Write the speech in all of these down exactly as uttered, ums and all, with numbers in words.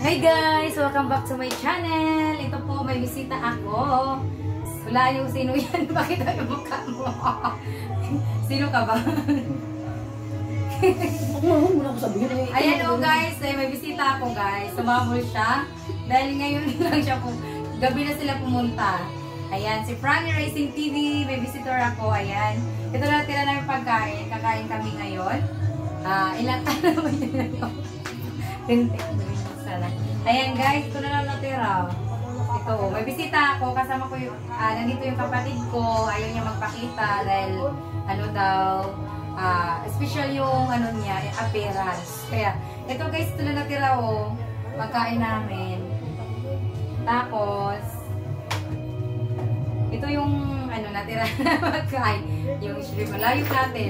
Hi guys! Welcome back to my channel. Ito po, may bisita ako. Wala yung sino yan. Bakit yung mukha mo? Sino ka ba? Ayan o guys, eh, may bisita ako guys. Sumabol siya. Dahil ngayon lang siya po. Gabi na sila pumunta. Ayan, si Franny Racing T V. May visitor ako. Ayan. Ito na tira namin pagkain. Kakain kami ngayon. Uh, ilang ano yun na ayan guys, ito na lang natira. Ito, may bisita ako. Kasama ko yung, uh, nandito yung kapatid ko. Ayaw niya magpakita dahil ano daw, uh, special yung ano niya, appearance. Kaya, ito guys, ito na natira o. Pagkain namin. Tapos, ito yung ano natira na pagkain. Yung shrimp. Malayo natin.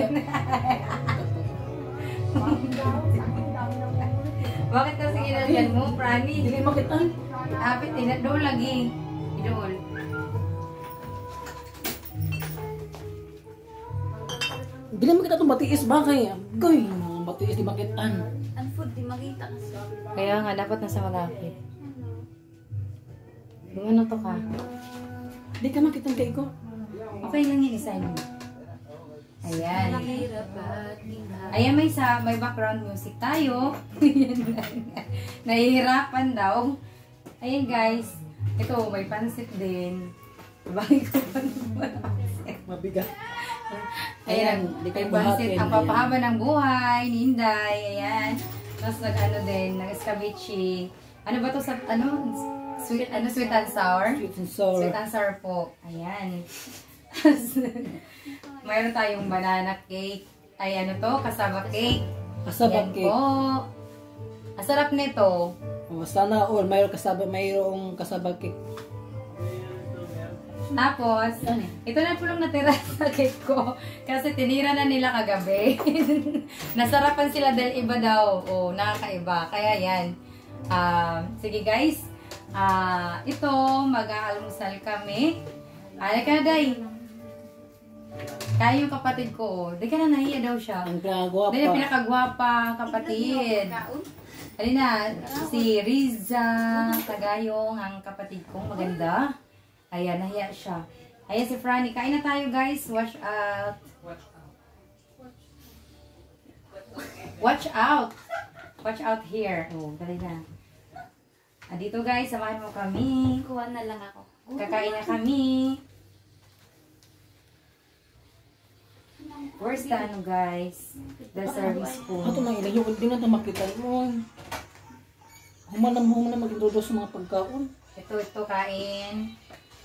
Bakit kasi ginalyan mo, Franny? Hindi makitan. Apit, eh. Doon lagi. Doon. Hindi na makita itong matiis ba kaya? Goy, mga matiis di makitan. Ang food di makita kasi. Kaya nga, dapat nasa malapit. Yung ano to ka? Hindi ka makitan kay ko. Okay lang yun, isa yun. Ayan. Ayan, may sa may background music tayo. Nahihirapan daw. Ayan guys. Ito, may pansit din. Bakit ko pa pansit? Mabigat. Ayan, may pansit. Ang papahaba ng buhay, ni Inday. Ayan. Tapos nag-ano din, nag-escabeche. Ano ba to sa, ano? Sweet, ano, sweet and sour? Sweet and sour. Sweet and sour po. Ayan. Mayroon tayong banana cake. Ay, ano to? Kasaba cake. Kasaba Yan cake. po. Ang sarap nito. Oh, sana all mayroong kasaba, mayroong kasaba cake. Tapos, ito na po lang natira sa cake ko. Kasi tinira na nila kagabi. Nasarapan sila dahil iba daw. O, nakakaiba. Kaya yan. Uh, sige guys. Uh, ito, mag-aalmusal kami. Ay, ka day. Kaya yung kapatid ko, di ka na nahiya daw siya. Ang pinakagwapa. Dahil yung pinakagwapa kapatid. Halina, si Riza Tagayong, ang kapatid kong maganda. Ayan, nahiya siya. Ayan si Franny. Kain na tayo guys. Watch out. Watch out. Watch out here. Oh, dali na. Ah, dito guys, samahan mo kami. Kuha na lang ako. Kakain na kami. Where's the ano guys? The service spoon. Ito na ilan yung hindi na ito makitan mo. Humanam mo na mag-introduce sa mga pagkaon. Ito, ito, kain.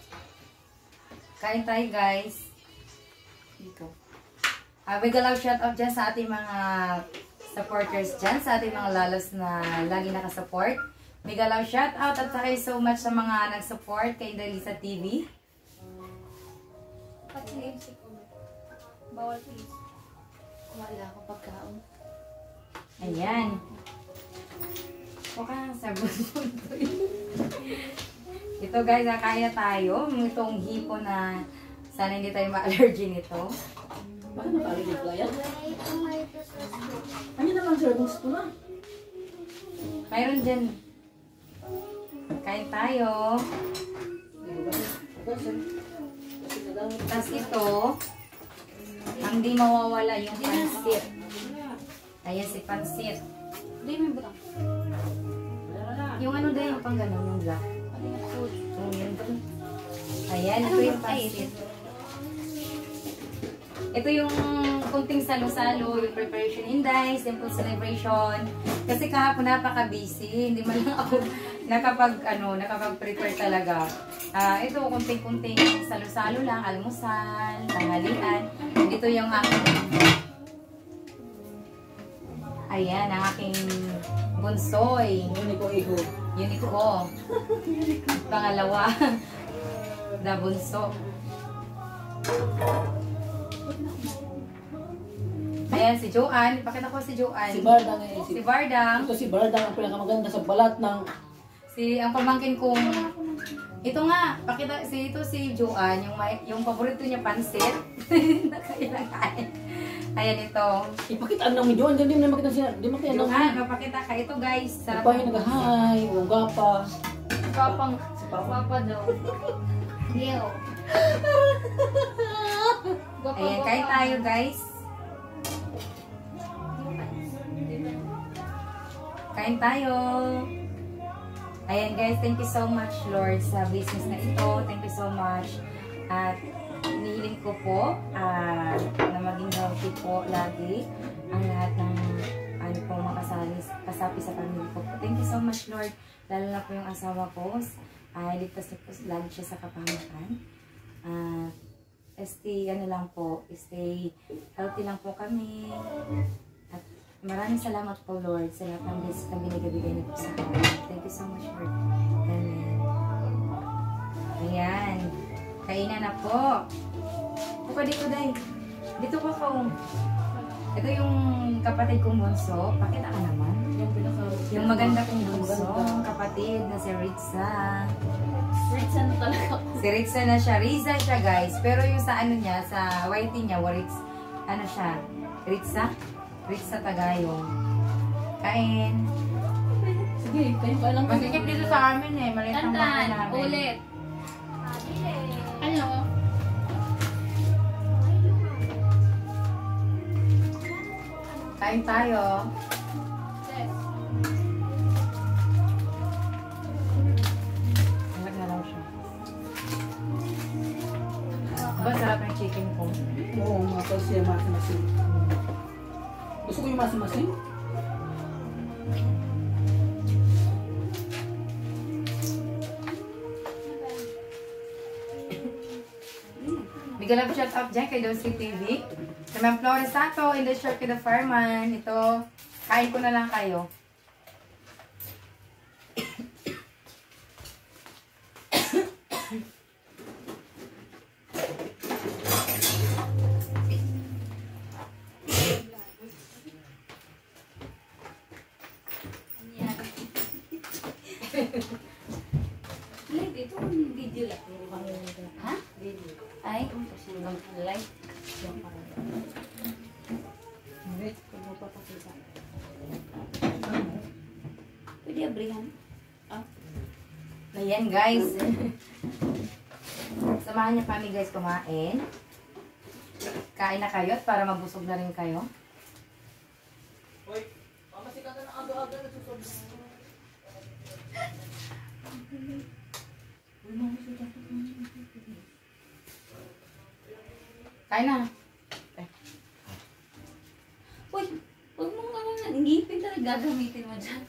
Kain tayo guys. Dito. Uh, big love shout out dyan sa ating mga supporters dyan. Sa ating mga lalos na lagi nakasupport. Mega love shout out at saka so much sa mga nag-support kay Dalisa T V. Pati yung M C ko. Bawal please. Wala ako pagkaon. Ayan. Huwag sa buso. Ito guys, kakain na tayo. Itong hipo na sana hindi tayo ma-allergy nito. Bakit naka-allergy pala yan? Ano naman sir, gusto na? Mayroon dyan. Kain tayo. Tapos ito, ang di mawawala yung pansit. Ayan si pansit. Hindi may butang. Yung ano din, yung pang ganun, yung black. Ayan, ito yung pansit. Ito yung kunting salo-salo, yung preparation Inday, simple celebration. Kasi kahapon napaka-busy, hindi man lang ako nakapag, ano, nakapag-prepare talaga. Uh, ito, kunting-kunting salo-salo lang, almusal, tanghalian. Dito yung aking, ayan, ang aking bunsoy. Unico iho. Unico. Pangalawa, na bunso. Ayan, si Joanne. Ipakita ko si Joanne. Si Bardang eh. Si Bardang. Ito si Bardang ang pinakamaganda sa balat ng... Si, ang pamangkin kong... Ito nga, pakita, si ito si Joanne, yung, may, yung paborito niya pansit. Nakailangan. Ayan ito. Ipakita ang nang Joan, hindi mo na makita siya. Hindi mo makita Johan, nang. papakita ka. Ito guys. Sarap. Papa yung nag-hi, walang gapa. Papang, Si Papa. papa daw. Leo. Gwapa, Ayan, gwapa. kain tayo guys. Kain tayo. Ayan guys, thank you so much Lord sa business na ito. Thank you so much. At inihiling ko po ah, na maging healthy po lagi ang lahat ng ano po makasali, kasapi sa pamilya ko po. Thank you so much Lord. Lalo na po yung asawa ko. Ay, ligtas na po lagi siya sa kapamakan. At stay, ano lang po, stay healthy lang po kami. At maraming salamat po Lord sa lahat ng blessings na binigay niyo po sa akin. Thank you so much Lord. Amen. Ayan. Kainan na po. Buka dito day. Dito ko po. Ito yung kapatid kong bunso. Pakita ka naman. Yung pinaka... Yung maganda kong bunso. Kapatid na si Ritza. Rich ano talaga. Si Ritza na siya. Riza siya guys. Pero yung sa ano niya, sa whitey niya, Waritz, ano siya? Ritza? Ritza Tagayong. Kain. Sige, kayo pa lang. Masikip dito sa amin eh. Maliit ang bahay Tantan, namin. ulit. Ano? Kain tayo. Yes. Alag na lang siya. Ba, sarap ng chicken ko. Oo, mga kasi yung masin-masin. Gusto ko yung masin-masin. Bigyan lang shout out dyan kay Dosy T V. Sa Ma'am Flores Sato, in the short kay the fireman. Ito, kain ko na lang kayo. Yan. Live ito, video lang. Ha? Video. Ay, live. Wait, kung mo papakita. Pwede abrihan. Ayan guys. Samahan niyo kami guys kumain. Kain na kayo at para mabusog na rin kayo. Hoy, mamasikat na aga-aga na susunod. Kain na. Uy, huwag mong ano na, ngipin talaga gagamitin mo dyan.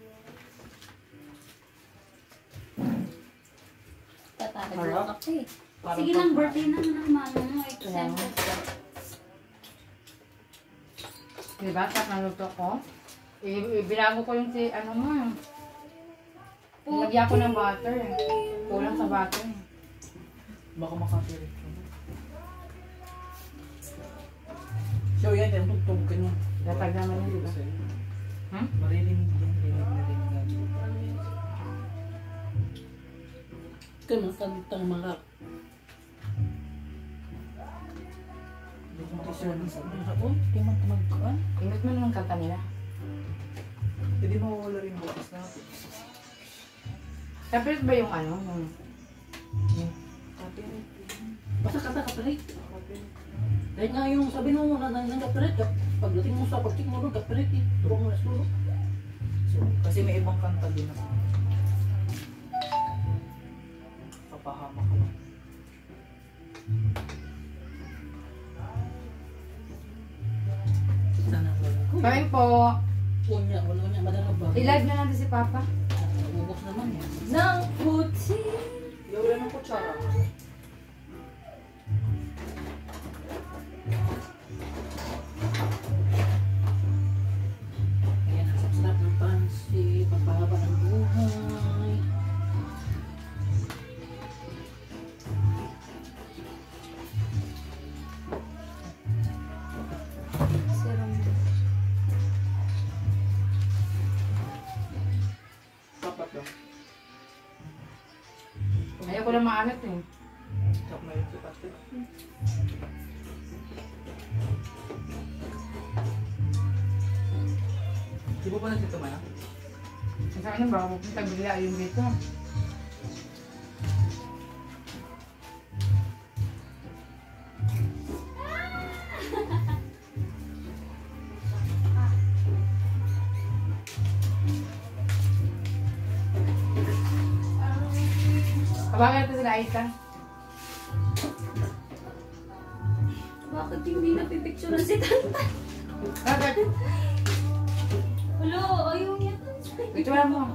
Tatapos Harap. mo kape. Parang Sige lang, pag- birthday na ng mama mo. Example. Diba? Tapos naluto ko. I- Binago ko yung si, ano mo. Lagyan ko ng butter eh. Kulang sa butter eh. Baka makapirit ko. So yan, yung tugtog ka niya. Latag naman yun, diba? Hmm? Maririnig yan, rinig na rinig na. Ganun, kantang mga... Hindi ko makasya ng sabi. Oh, di man tumagkaan. Imit mo naman kanta nila. Hindi mawawala rin bukas na. Separate ba yung ano? Yung... Copyright. Basta kanta copyright. Kahit nga yung sabi mo na nang copyright, pagdating mo sa pagtik mo doon, copyright eh. Turo mo na siguro. So, kasi may ibang kanta din ako. Papahama ka lang. Sana wala ko. Kain po. Unya, wala niya, madala ba? I-live na natin si Papa. Ubos naman yan. Nang puti. Yawala ng kutsara. Ayan, ang sarap ng pansi, pagpahaba ng buhay. Serum. Papat lang. Ayaw ko lang maalat eh. Sarap na yung sipate. Di ba pa nandito man? Sa akin ba, pupunta bigla yung dito. Kabagan ito sila Aita. Bakit hindi napipicturean si Tanta? Bakit? Hello, ayaw niya. Ito lang mo.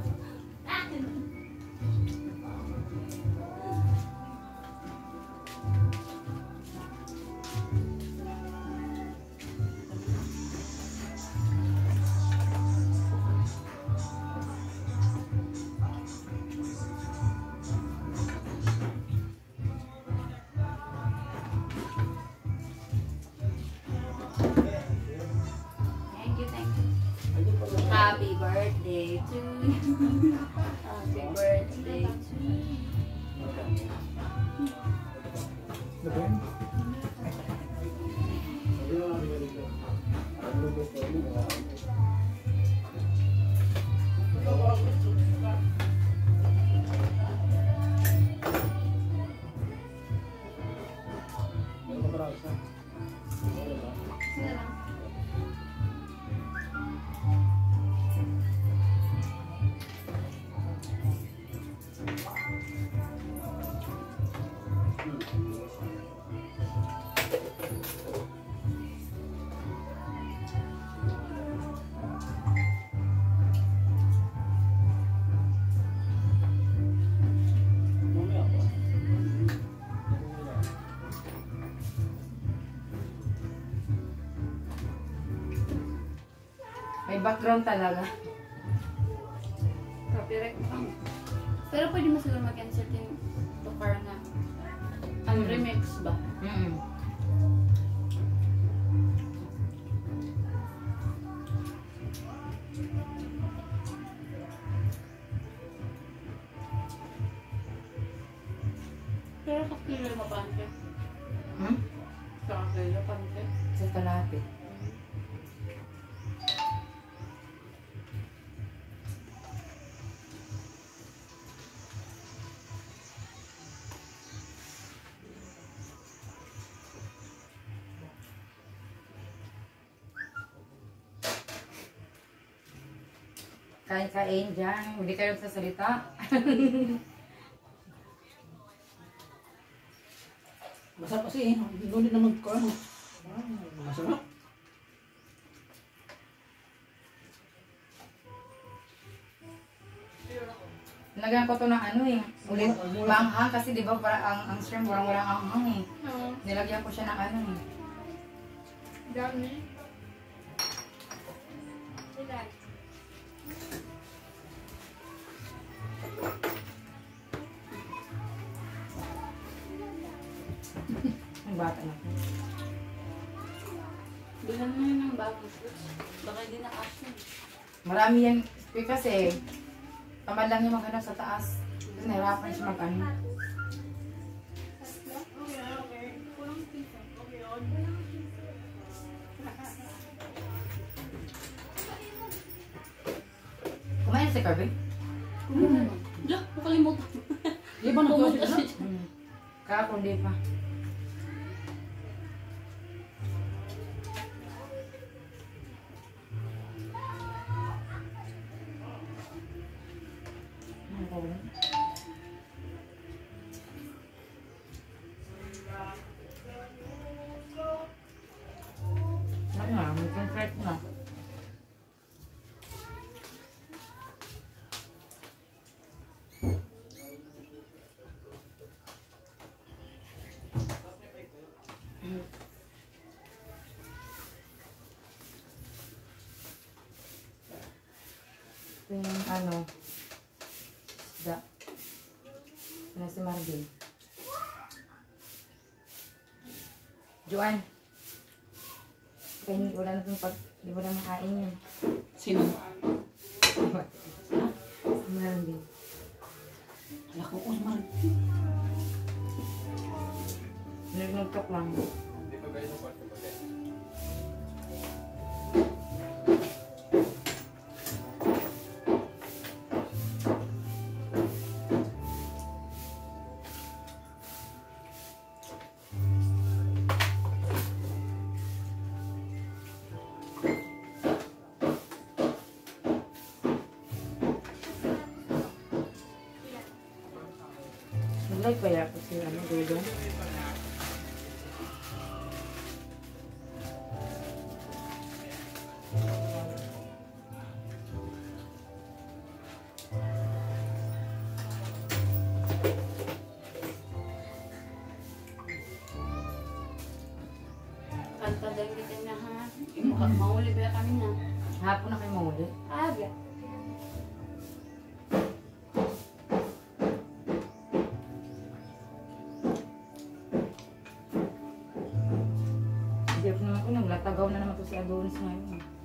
Thank you, thank you. Happy birthday to you. Happy birthday to you. Sila lang. May background talaga. Copyright pa. Pero pwede mo siguro mag-insert yung tukar na ang Mm. remix ba? Mm. Pero sa kilo mo pante. Hmm? Sa kilo pante. Sa kalapit. Kain-kain dyan. Hindi kayo sasalita. Masarap kasi, hindi naman ko ano. Masarap. Nagyan ko to ng ano eh. Ulit manghang kasi di ba para ang ang shrimp walang walang anghang eh. Oo. Nilagyan ko siya ng ano eh. Dami. Ilan? Ang bata na. Bilan mo yun ng bagong fruits. Baka hindi na action. Marami yan eh, kasi tamad lang yung maghanap sa taas. Kasi nahirapan siya mag-ano. Kumain si Kirby? Hmm. Diyan, nakalimutan. Di ba nagkasi Pumunta na? siya. Hmm. Kahapon di pa. Ano ko ba? Ano na, may concrete na. Ito yung ano, isda. Ito na si Marvin. Joanne. Kaya wala na itong pag, di mo na makain yun. Sino? Si Marvin. Ala ko, oh, man. Nag-nagtok lang. Hindi pa kayo sa kwarto ba? Like kaya po si ano, Dodo. Kanta din kita na ha. Yung maka- Mahuli ba kami na? Hapon na kayo mahuli. Aga. Hindi ako naman ko, naglatagaw na naman to si Adonis ngayon.